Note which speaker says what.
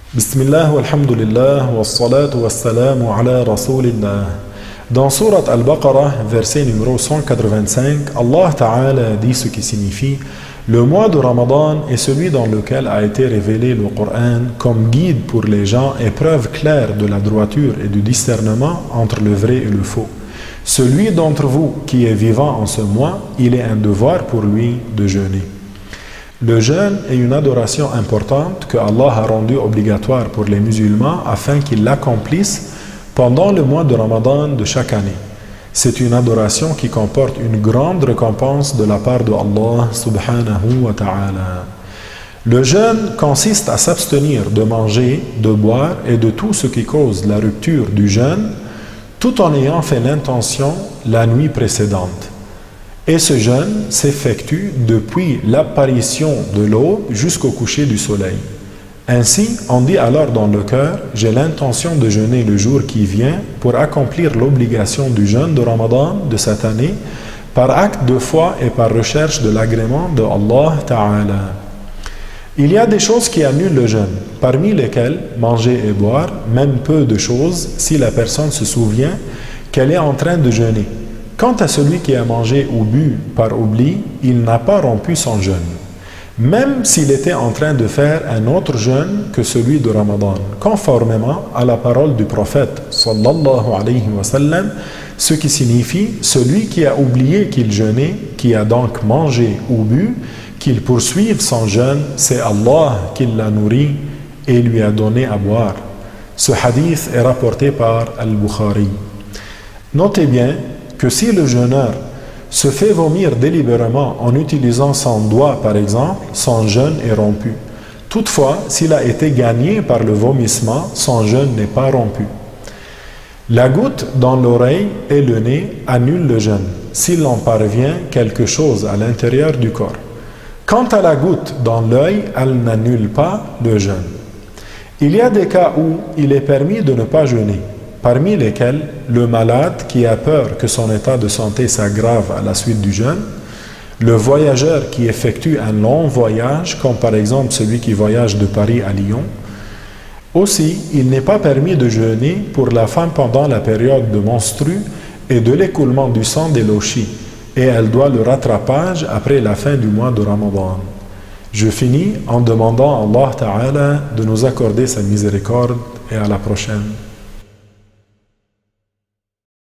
Speaker 1: Bismillah walhamdulillah wassalatu wassalamu ala rasulillah. Dans Surat Al-Baqarah, verset numéro 185, Allah Ta'ala dit ce qui signifie: le mois de Ramadan est celui dans lequel a été révélé le Coran comme guide pour les gens et preuve claire de la droiture et du discernement entre le vrai et le faux. Celui d'entre vous qui est vivant en ce mois, il est un devoir pour lui de jeûner. Le jeûne est une adoration importante que Allah a rendue obligatoire pour les musulmans afin qu'ils l'accomplissent pendant le mois de Ramadan de chaque année. C'est une adoration qui comporte une grande récompense de la part de Allah subhanahu wa ta'ala. Le jeûne consiste à s'abstenir de manger, de boire et de tout ce qui cause la rupture du jeûne, tout en ayant fait l'intention la nuit précédente. Et ce jeûne s'effectue depuis l'apparition de l'aube jusqu'au coucher du soleil. Ainsi, on dit alors dans le cœur: j'ai l'intention de jeûner le jour qui vient pour accomplir l'obligation du jeûne de Ramadan de cette année par acte de foi et par recherche de l'agrément de Allah Ta'ala. Il y a des choses qui annulent le jeûne, parmi lesquelles manger et boire, même peu de choses si la personne se souvient qu'elle est en train de jeûner. Quant à celui qui a mangé ou bu par oubli, il n'a pas rompu son jeûne, même s'il était en train de faire un autre jeûne que celui de Ramadan, conformément à la parole du prophète sallallahu alayhi wa sallam, ce qui signifie: celui qui a oublié qu'il jeûnait, qui a donc mangé ou bu, qu'il poursuive son jeûne, c'est Allah qui l'a nourri et lui a donné à boire. Ce hadith est rapporté par Al-Bukhari. Notez bien que si le jeûneur se fait vomir délibérément en utilisant son doigt par exemple, son jeûne est rompu. Toutefois, s'il a été gagné par le vomissement, son jeûne n'est pas rompu. La goutte dans l'oreille et le nez annule le jeûne, s'il en parvient quelque chose à l'intérieur du corps. Quant à la goutte dans l'œil, elle n'annule pas le jeûne. Il y a des cas où il est permis de ne pas jeûner, parmi lesquels le malade qui a peur que son état de santé s'aggrave à la suite du jeûne, le voyageur qui effectue un long voyage, comme par exemple celui qui voyage de Paris à Lyon. Aussi, il n'est pas permis de jeûner pour la femme pendant la période de menstrue et de l'écoulement du sang des lochis, et elle doit le rattrapage après la fin du mois de Ramadan. Je finis en demandant à Allah Ta'ala de nous accorder sa miséricorde et à la prochaine.